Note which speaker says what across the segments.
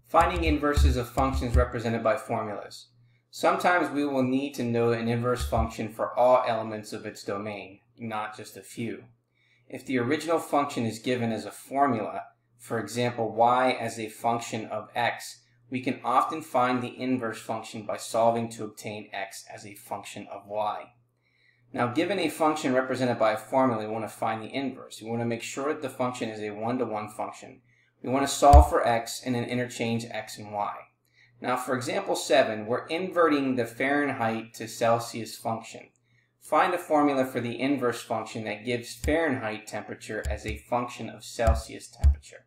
Speaker 1: Finding inverses of functions represented by formulas. Sometimes we will need to know an inverse function for all elements of its domain, not just a few. If the original function is given as a formula, for example y as a function of x, we can often find the inverse function by solving to obtain x as a function of y. Now, given a function represented by a formula, we want to find the inverse. We want to make sure that the function is a one-to-one function. We want to solve for x and then interchange x and y. Now, for example 7, we're inverting the Fahrenheit to Celsius function. Find a formula for the inverse function that gives Fahrenheit temperature as a function of Celsius temperature.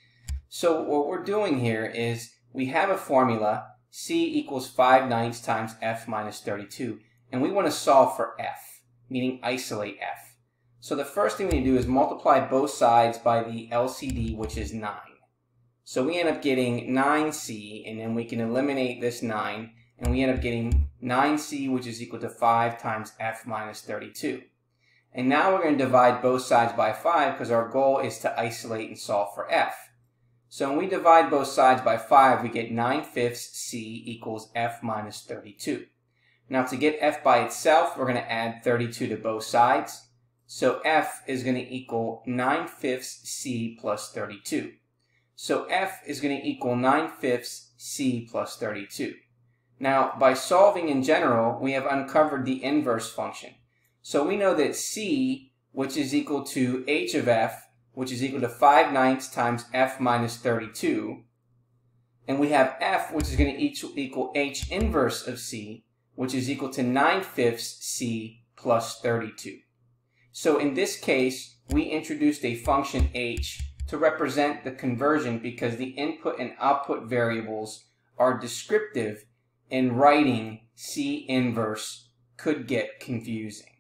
Speaker 1: So what we're doing here is we have a formula, C equals 5/9 times F minus 32, and we want to solve for F, meaning isolate F. So the first thing we do is multiply both sides by the LCD, which is 9. So we end up getting 9c, and then we can eliminate this 9, and we end up getting 9c, which is equal to 5 times f minus 32. And now we're going to divide both sides by 5 because our goal is to isolate and solve for f. So when we divide both sides by 5, we get 9/5 c equals f minus 32. Now to get f by itself, we're going to add 32 to both sides. So f is going to equal 9/5 c plus 32. So f is going to equal 9/5 c plus 32. Now, by solving in general, we have uncovered the inverse function. So we know that c, which is equal to h of f, which is equal to 5/9 times f minus 32, and we have f, which is going to equal h inverse of c, which is equal to 9/5 c plus 32. So in this case, we introduced a function h to represent the conversion because the input and output variables are descriptive, and writing c inverse could get confusing.